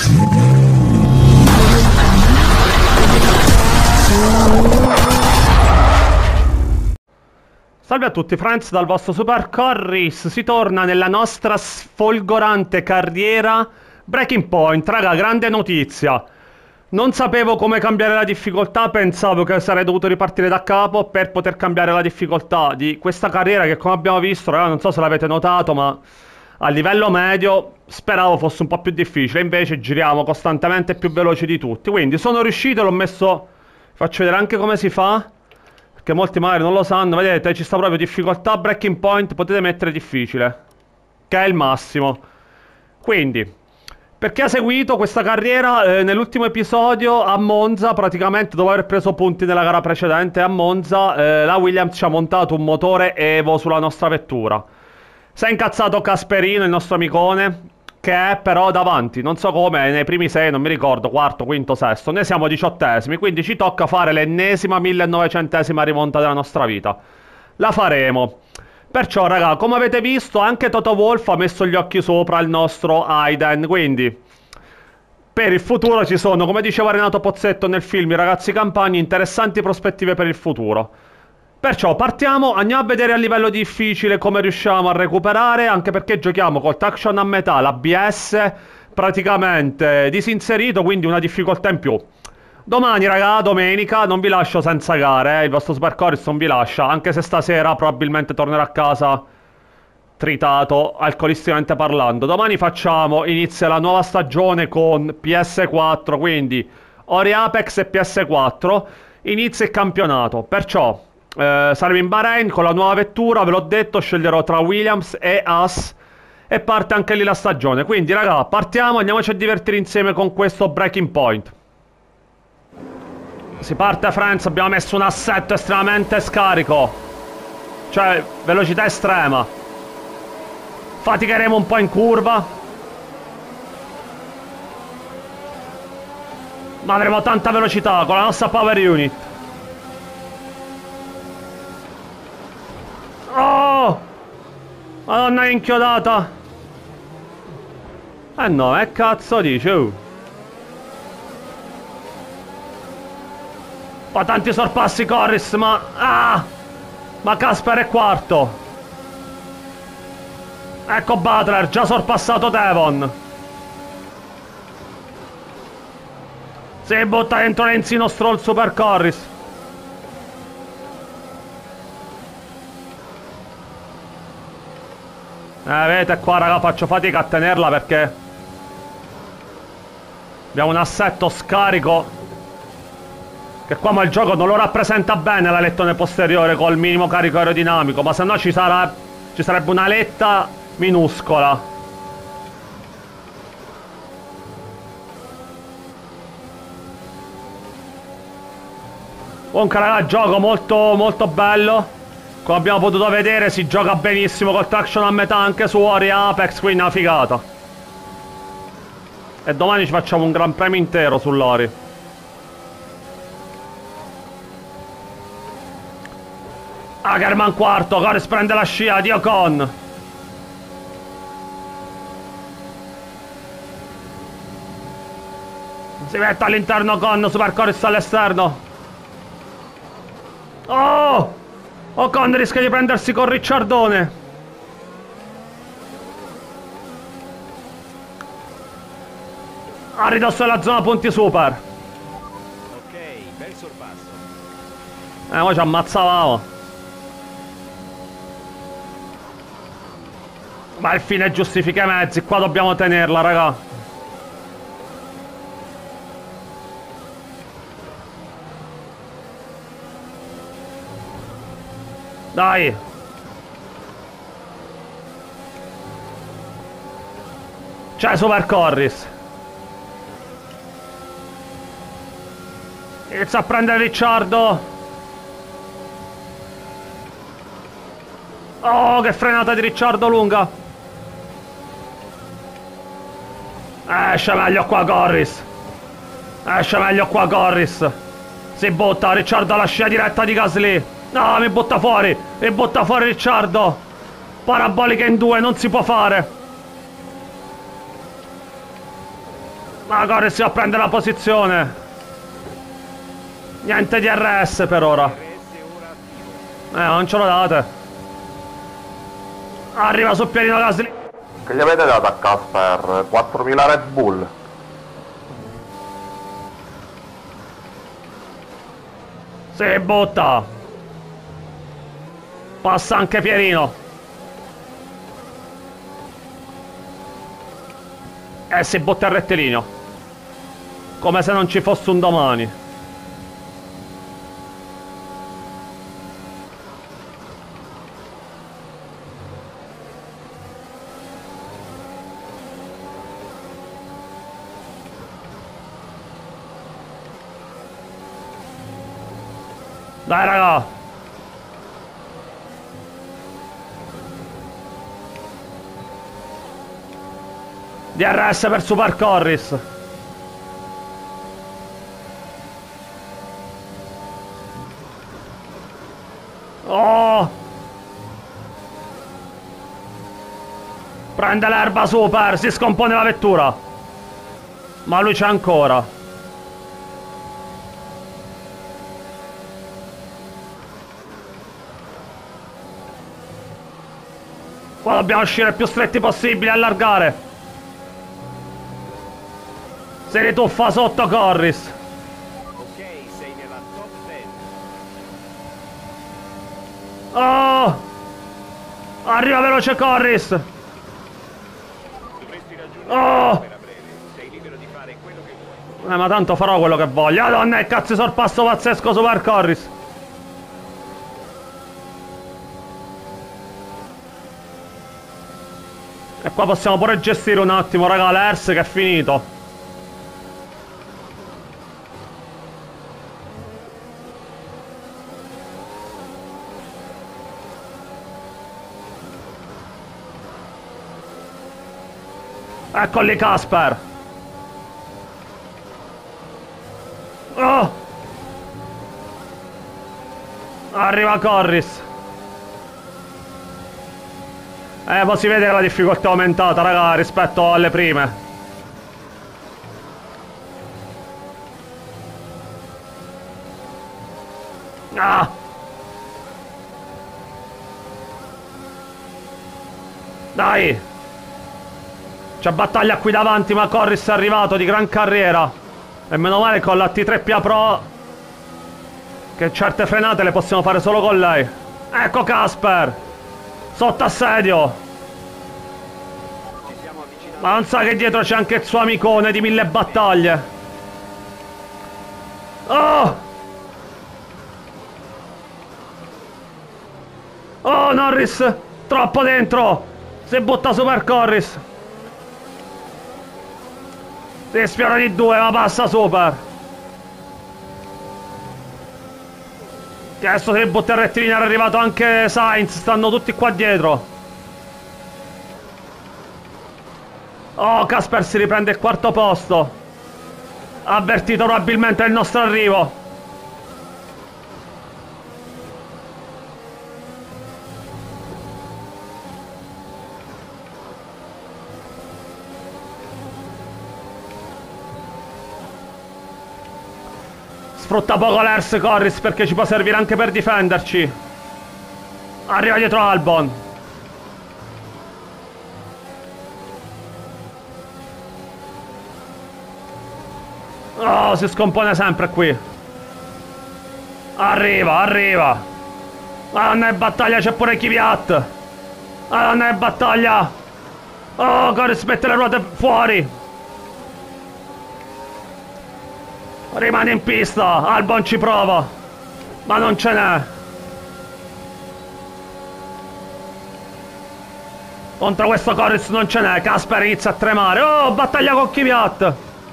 Salve a tutti friends dal vostro Super Corris, si torna nella nostra sfolgorante carriera Breaking Point. Raga, grande notizia. Non sapevo come cambiare la difficoltà, pensavo che sarei dovuto ripartire da capo per poter cambiare la difficoltà di questa carriera che, come abbiamo visto, raga, non so se l'avete notato, ma a livello medio speravo fosse un po' più difficile, invece giriamo costantemente più veloci di tutti. Quindi sono riuscito, l'ho messo, faccio vedere anche come si fa, che molti magari non lo sanno. Vedete, ci sta proprio difficoltà Breaking Point, potete mettere difficile, che è il massimo. Quindi, per chi ha seguito questa carriera, nell'ultimo episodio a Monza, praticamente dopo aver preso punti nella gara precedente a Monza, la Williams ci ha montato un motore Evo sulla nostra vettura. Si è incazzato Casperino, il nostro amicone, che è però davanti, non so come, nei primi 6, non mi ricordo, quarto, quinto, sesto. Noi siamo 18esimi, quindi ci tocca fare l'ennesima 1900esima rimonta della nostra vita. La faremo. Perciò, raga, come avete visto, anche Toto Wolff ha messo gli occhi sopra il nostro Hayden, quindi per il futuro ci sono, come diceva Renato Pozzetto nel film I ragazzi campani, interessanti prospettive per il futuro. Perciò partiamo, andiamo a vedere a livello difficile come riusciamo a recuperare, anche perché giochiamo col traction a metà, l'ABS praticamente disinserito, quindi una difficoltà in più. Domani, raga, domenica, non vi lascio senza gare, il vostro Super Corris non vi lascia, anche se stasera probabilmente tornerò a casa tritato, alcolisticamente parlando. Domani inizia la nuova stagione con PS4, quindi Ori Apex e PS4, inizia il campionato, perciò saremo in Bahrain con la nuova vettura, ve l'ho detto, sceglierò tra Williams e Haas e parte anche lì la stagione. Quindi raga, partiamo, andiamoci a divertire insieme con questo Breaking Point. Si parte friends, abbiamo messo un assetto estremamente scarico, cioè velocità estrema. Faticheremo un po' in curva, ma avremo tanta velocità con la nostra power unit. Oh! Madonna, è inchiodata! Eh no, che cazzo dici? Fa tanti sorpassi Corris, ma... Ah! Ma Casper è quarto! Ecco Butler, già sorpassato Devon! Si butta dentro Lenzino Stroll Super Corris! Vedete qua raga, faccio fatica a tenerla perché abbiamo un assetto scarico che qua ma il gioco non lo rappresenta bene l'alettone posteriore col minimo carico aerodinamico, ma se no ci sarebbe una aletta minuscola. Comunque raga, gioco molto molto bello. Come abbiamo potuto vedere si gioca benissimo col traction a metà anche su Ori Apex, quindi una figata. E domani ci facciamo un gran premio intero sull'Ori. Ackerman quarto, Corris prende la scia di Ocon. Si mette all'interno Ocon, Super Corris all'esterno. Oh! Ocon rischia di prendersi con Ricciardone. A ridosso della zona punti super. Ok, bel sorpasso. Ora ci ammazzavamo. Ma il fine giustifica i mezzi. Qua dobbiamo tenerla, raga. Dai. C'è Super Corris. Inizia a prendere Ricciardo. Oh, che frenata di Ricciardo lunga. Esce meglio qua Corris. Esce meglio qua Corris. Si butta, Ricciardo alla scia diretta di Gasly. No, mi butta fuori Ricciardo. Parabolica in due, non si può fare. Ma Corris si va a prendere la posizione. Niente DRS per ora. RS ora attivo. Non ce lo date. Arriva sul pianino Gasly. Che gli avete dato a Casper? 4000 Red Bull? Si butta. Passa anche Pierino. E si butta il rettilineo. Come se non ci fosse un domani. Dai raga. DRS per Super Corris. Oh. Prende l'erba Super. Si scompone la vettura. Ma lui c'è ancora. Qua dobbiamo uscire il più stretti possibile, allargare. Si rituffa sotto Corris. Ok, sei nella top 10. Oh! Arriva veloce Corris. Dovresti raggiungere Oh! per a breve. Sei libero di fare quello che vuoi. Ma tanto farò quello che voglio. Madonna, che cazzo di sorpasso pazzesco Super Corris. E qua possiamo pure gestire un attimo, raga, l'Ers che è finito. Ecco lì Casper. Oh! Arriva Corris. Poi si vede che la difficoltà è aumentata, raga, rispetto alle prime. Ah! Dai! C'è battaglia qui davanti, ma Corris è arrivato di gran carriera. E meno male con la T3PA Pro che certe frenate le possiamo fare solo con lei. Ecco Casper! Sotto assedio! Ci stiamo avvicinando. Ma non sa che dietro c'è anche il suo amicone di 1000 battaglie. Oh! Oh Norris! Troppo dentro! Si butta Super Corris! Si sfiora di due, ma passa Super! Che adesso si butta il rettilineo, è arrivato anche Sainz, stanno tutti qua dietro. Oh, Casper si riprende il quarto posto. Ha avvertito probabilmente il nostro arrivo. Sfrutta poco l'Ers Corris perché ci può servire anche per difenderci. Arriva dietro Albon. Oh, si scompone sempre qui. Arriva, arriva. Madonna, in battaglia c'è pure Kvyat. Madonna, in battaglia. Oh, Corris mette le ruote fuori. Rimane in pista, Albon ci prova, ma non ce n'è. Contro questo Corris non ce n'è, Casper inizia a tremare. Oh, battaglia con Kvyat.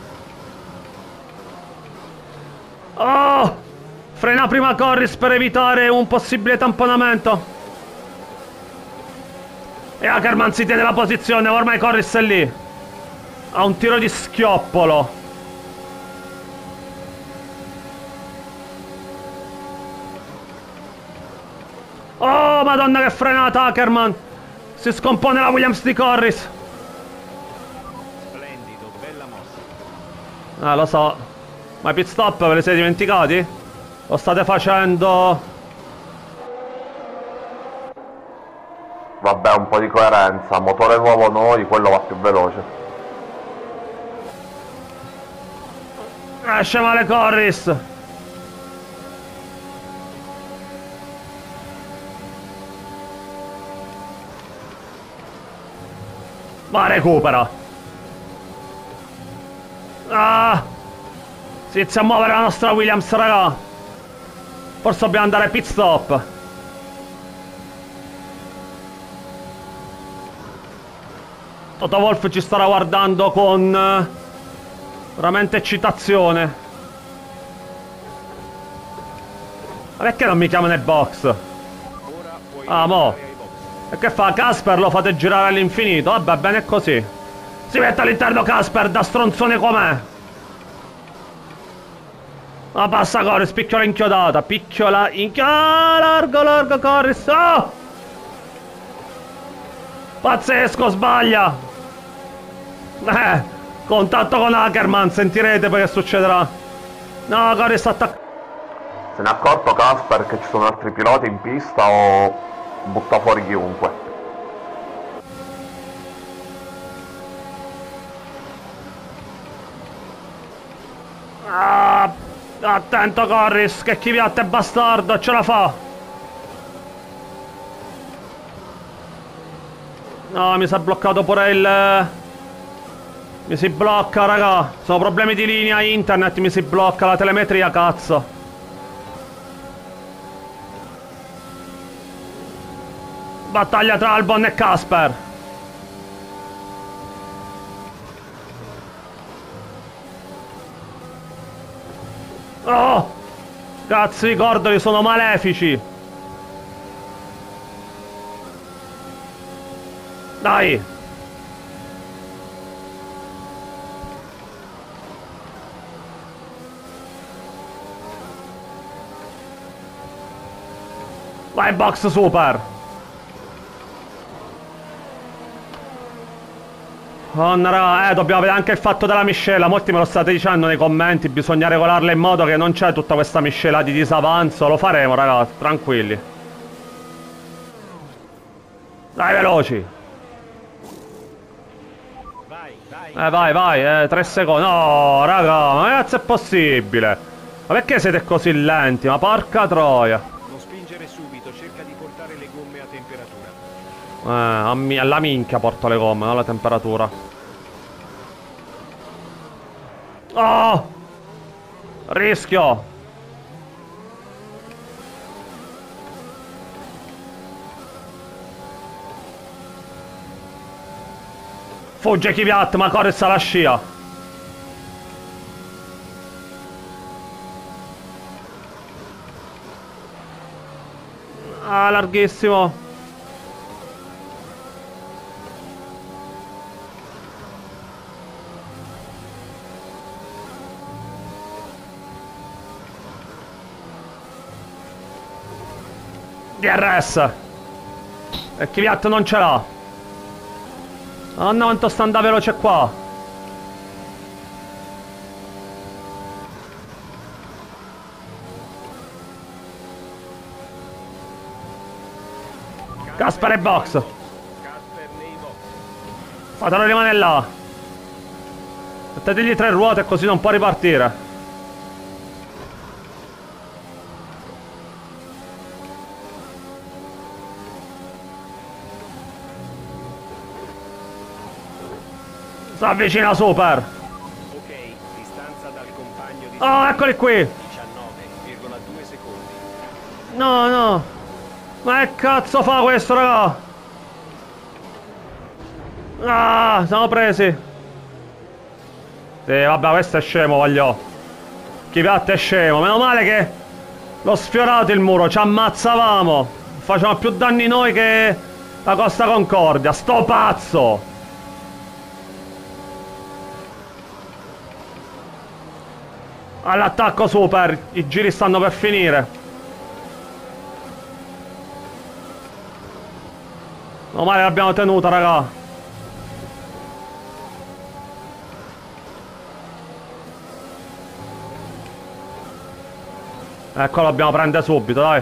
Oh, frena prima Corris per evitare un possibile tamponamento. E Ackerman si tiene la posizione, ormai Corris è lì. Ha un tiro di schioppolo. Oh, madonna che frenata Ackerman. Si scompone la Williams di Corris. Splendido, bella mossa. Lo so. Ma i pit stop ve li siete dimenticati? Lo state facendo? Vabbè, un po' di coerenza. Motore nuovo noi, quello va più veloce. Esce male Corris. Ma recupera. Ah! Si inizia a muovere la nostra Williams, raga. Forse dobbiamo andare a pit stop. Toto Wolff ci starà guardando con veramente eccitazione. Ma perché non mi chiamano nel box? Ora puoi Ah, mo. entrare ai box. E che fa? Casper lo fate girare all'infinito? Vabbè, bene così. Si mette all'interno Casper, da stronzone com'è. Ma passa Corris, picchiola inchiodata. Picchiola inchiodata. Largo, largo Corris. Oh! Pazzesco, sbaglia. Contatto con Ackerman, sentirete poi che succederà. No, Corris attacca. Se ne è accorto Casper che ci sono altri piloti in pista o butta fuori chiunque? Ah, attento Corris, che Kvyat è bastardo, ce la fa. No, mi si è bloccato pure il... Mi si blocca, raga. Sono problemi di linea internet, mi si blocca la telemetria, cazzo. Battaglia tra Albon e Casper. Oh! Cazzo, i cordoli sono malefici. Dai. Vai box super. Oh, no, raga, dobbiamo vedere anche il fatto della miscela. Molti me lo state dicendo nei commenti. Bisogna regolarla in modo che non c'è tutta questa miscela di disavanzo. Lo faremo, ragazzi, tranquilli. Dai, veloci. Vai, 3 secondi. No, raga, ma che cazzo è possibile? Ma perché siete così lenti? Ma porca troia. Non spingere subito, cerca di portare le gomme a temperatura. Alla minchia porto le gomme, non la temperatura. Oh! Rischio! Fugge Kvyat, ma Corris alla scia. Ah, larghissimo. DRS. E Kvyat non ce l'ha. Madonna quanto sta andando veloce qua. Casper e box. Casper nei box. Fatelo rimanere là. Mettetegli 3 ruote così non può ripartire. Si avvicina super. Ok, distanza dal compagno di Oh, eccoli qui. 19,2 secondi. No, no. Ma che cazzo fa questo, raga? Ah, siamo presi. Sì, vabbè, questo è scemo, voglio. Kvyat è scemo. Meno male che l'ho sfiorato il muro. Ci ammazzavamo. Facciamo più danni noi che la Costa Concordia. Sto pazzo. All'attacco super. I giri stanno per finire. Meno male l'abbiamo tenuta, raga. Ecco, lo dobbiamo prendere subito, dai.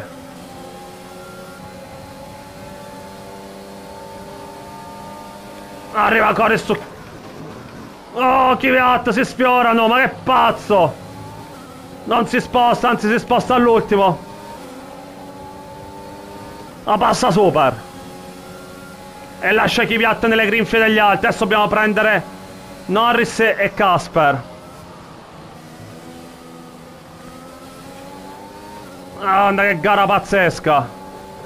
Arriva Corris su... Oh, Kvyat, si sfiorano, ma che pazzo! Non si sposta, anzi si sposta all'ultimo. La passa super. E lascia Kvyat nelle grinfie degli altri. Adesso dobbiamo prendere Norris e Casper. Guarda che gara pazzesca.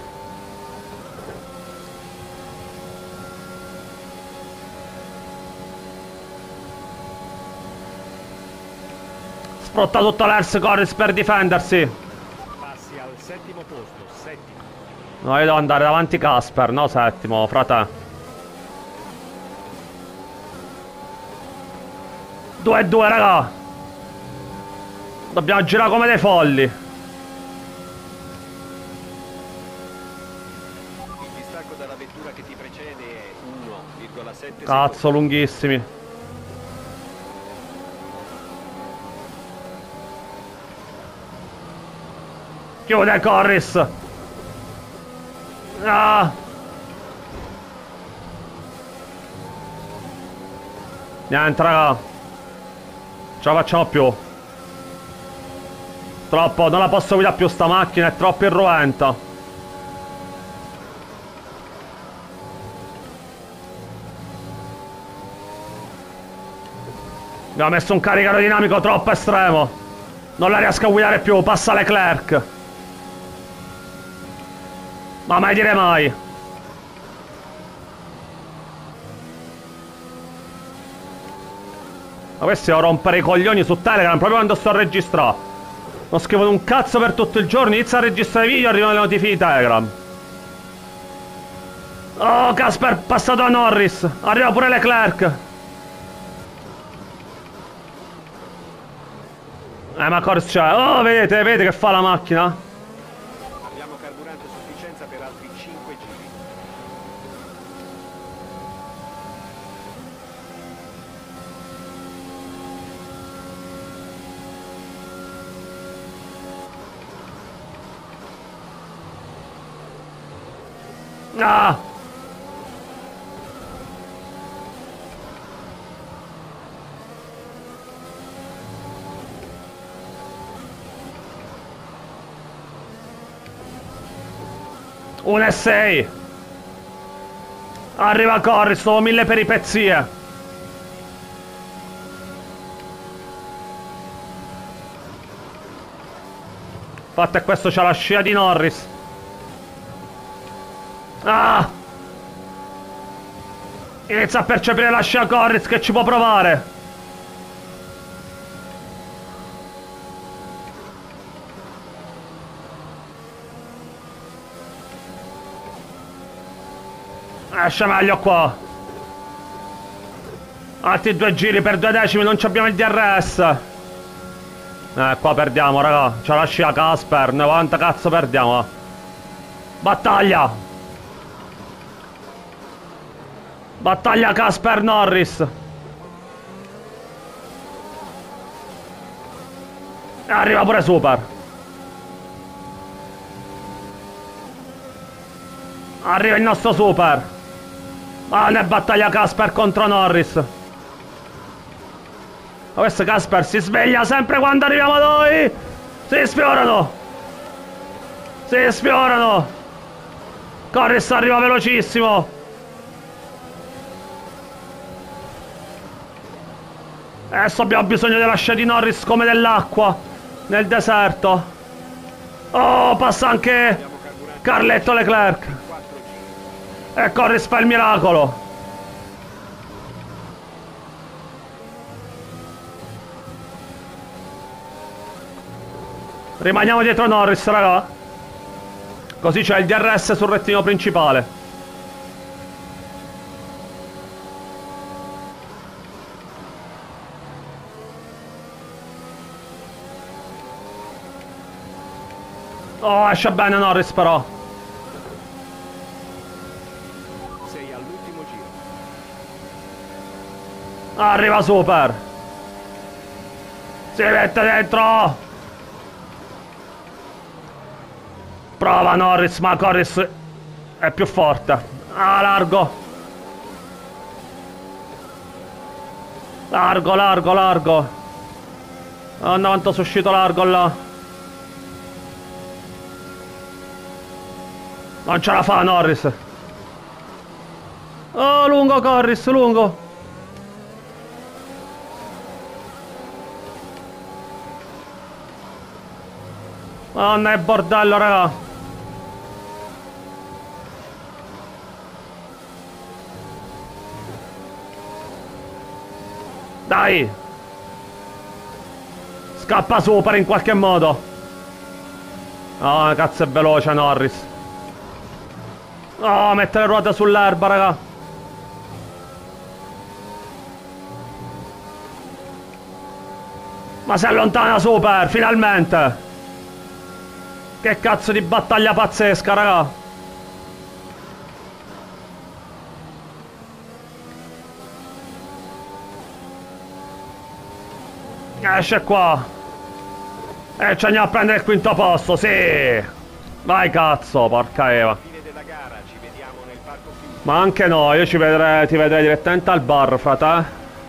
Sfrutta tutto l'Ers Corris per difendersi. Passi al settimo posto, settimo. No, io devo andare davanti Casper, no settimo, frate. 2-2, raga. Dobbiamo girare come dei folli. Il distacco dalla vettura che ti precede è 1,7 Cazzo, lunghissimi. Chiude Corris. Ah. Niente, raga. Ce la facciamo più. Troppo, non la posso guidare più sta macchina, è troppo irruenta. Abbiamo messo un carico aerodinamico troppo estremo. Non la riesco a guidare più, passa Leclerc. Ma mai dire mai. Ma questi devo rompere i coglioni su Telegram proprio quando sto a registrare. Non scrivono un cazzo per tutto il giorno, inizia a registrare i video e arrivano le notifiche di Telegram. Oh, Casper, passato a Norris. Arriva pure Leclerc. Ma Corris c'è. Oh, vedete che fa la macchina? Abbiamo carburante a sufficienza per altri 5 giri. Ah! Un E6. Arriva Corris, sono 1000 peripezie. Infatti è questo, c'ha la scia di Norris. Ah! Inizia a percepire la scia Corris che ci può provare. Esce meglio qua. Altri 2 giri per 2 decimi, non abbiamo il DRS. Qua perdiamo, raga. C'ha la scia Casper. 90 cazzo perdiamo. Battaglia. Battaglia Casper Norris. E arriva pure Super. Arriva il nostro Super. Ma ne battaglia Casper contro Norris. Ma questo Casper si sveglia sempre quando arriviamo noi. Si sfiorano. Si sfiorano. Corris arriva velocissimo. Adesso abbiamo bisogno della scia di Norris come dell'acqua nel deserto. Oh, passa anche Carletto Leclerc. E Corris fa il miracolo. Rimaniamo dietro Norris, raga. Così c'è il DRS sul rettino principale. Oh, esce bene Norris però. Sei all'ultimo giro. Arriva Super. Si mette dentro. Prova Norris, ma Norris è più forte. Ah, largo. Largo, largo, largo. Oh no, quanto sono uscito largo là. Non ce la fa Norris. Oh, lungo Norris, lungo. Madonna, è bordello, raga. Dai. Scappa super in qualche modo. Oh, cazzo è veloce Norris. Oh, mette le ruote sull'erba, raga. Ma si allontana super, finalmente. Che cazzo di battaglia pazzesca, raga. Esce qua. E ci andiamo a prendere il quinto posto, sì. Vai cazzo, porca Eva. Fine della gara, ci vediamo nel parco chiuso. Ma anche no, io ti vedrei direttamente al bar, frate.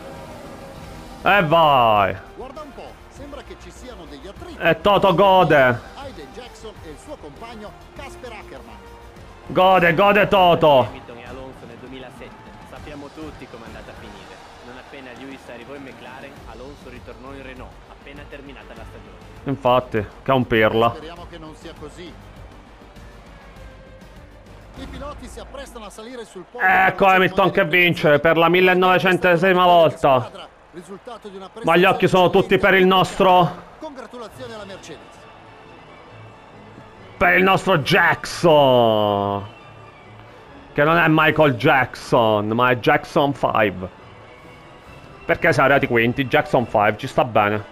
E vai. Guarda un po', sembra che ci siano degli attriti. E Toto gode. Hayden Jackson e il suo compagno Casper Ackermann. Gode, gode Toto. Hamilton e Alonso nel 2007. Sappiamo tutti com'è andata a finire. Non appena Lewis arrivò in McLaren, Alonso ritornò in Renault, appena terminata la stagione. Infatti, che è un pirla. Speriamo che non sia così. I piloti si apprestano a salire sul podio. Ecco Hamilton che vince per la 1906esima volta. Risultato di una Ma gli occhi sono tutti per il nostro... Congratulazioni alla Mercedes. Per il nostro Jackson. Che non è Michael Jackson, ma è Jackson 5. Perché siamo arrivati quinti, Jackson 5, ci sta bene.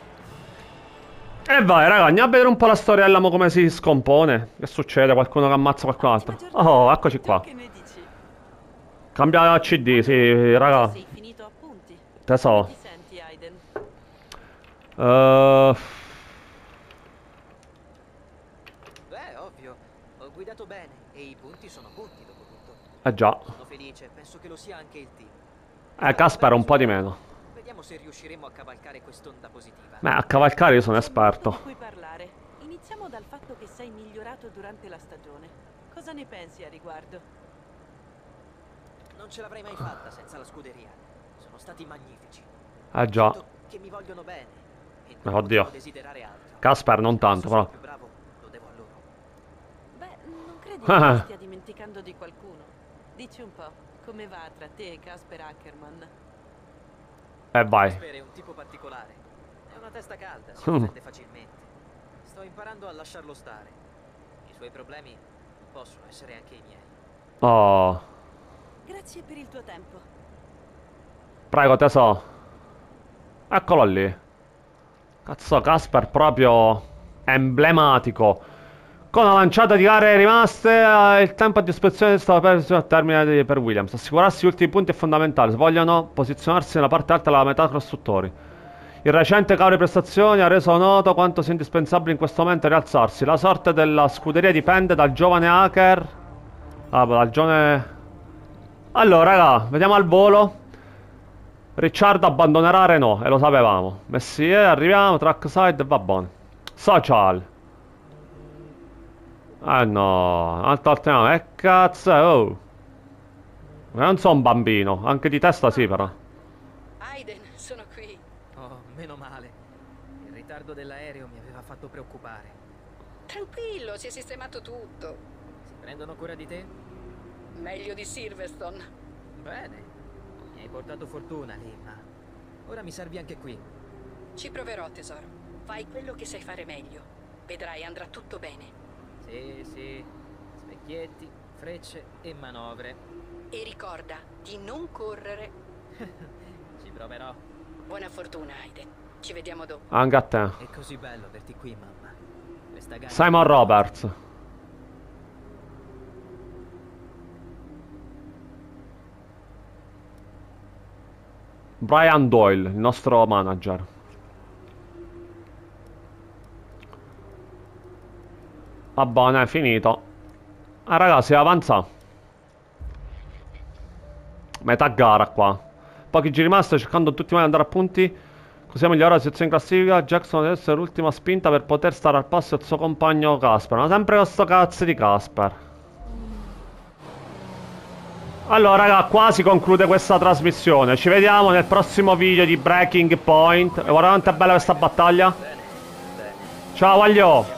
E vai raga, andiamo a vedere un po' la storiella, mo come si scompone. Che succede? Qualcuno che ammazza qualcun altro. Oh, eccoci qua. Che ne dici? Cambia CD, sì, raga. Sei finito a punti. Te so. Ti senti, Hayden? Beh, ovvio. Ho guidato bene e i punti sono punti dopo tutto. Già. Sono felice, penso che lo sia anche il team. Casper un po' di meno. Vediamo se riusciremo a cavalcare quest'onda positiva. Beh, a cavalcare io sono C'è molto esperto. di cui parlare. Iniziamo dal fatto che sei migliorato durante la stagione. Cosa ne pensi a riguardo? Non ce l'avrei mai fatta senza la scuderia. Sono stati magnifici. Già. Sento che mi vogliono bene. E Oddio. non potevo desiderare altro. Casper non tanto, Se sono però. più bravo, lo devo a loro. Beh, non credi che ti stia dimenticando di qualcuno? Dici un po', come va tra te e Casper Ackermann? Vai. Casper è un tipo particolare. È una testa calda, si offende facilmente. Sto imparando a lasciarlo stare. I suoi problemi possono essere anche i miei. Oh. Grazie per il tuo tempo. Prego, tesoro. Eccolo lì. Cazzo, Casper proprio emblematico. Con una lanciata di gare rimaste, il tempo a disposizione stava perso al termine per Williams. Assicurarsi gli ultimi punti è fondamentale se vogliono posizionarsi nella parte alta della metà costruttori. Il recente calo di prestazioni ha reso noto quanto sia indispensabile in questo momento rialzarsi. La sorte della scuderia dipende dal giovane hacker. Dal giovane... Allora, raga, vediamo al volo. Ricciardo abbandonerà Renault, e lo sapevamo. Messier, arriviamo, trackside, va buono. Social. No, altro altro, cazzo, oh. Non sono un bambino, anche di testa sì però. Hayden, sono qui. Oh, meno male. Il ritardo dell'aereo mi aveva fatto preoccupare. Tranquillo, si è sistemato tutto. Si prendono cura di te? Meglio di Silverstone. Bene. Mi hai portato fortuna lì, ma ora mi servi anche qui. Ci proverò, tesoro. Fai quello che sai fare meglio. Vedrai, andrà tutto bene. Sì, sì. Specchietti, frecce e manovre. E ricorda di non correre. Ci proverò. Buona fortuna, Hayden. Ci vediamo dopo. Anche a te. È così bello averti qui, mamma. Questa gara... Simon Roberts. Brian Doyle, il nostro manager. Va bene, è finito. Ah, ragazzi, avanza. Metà gara qua. Pochi giri rimasti, cercando tutti i modi di andare a punti. Così migliora la situazione in classifica. Jackson deve essere l'ultima spinta per poter stare al passo del suo compagno Casper. Ma sempre con sto cazzo di Casper. Allora, raga, qua si conclude questa trasmissione. Ci vediamo nel prossimo video di Breaking Point. E guarda quanto è bella questa battaglia. Ciao, Aglio.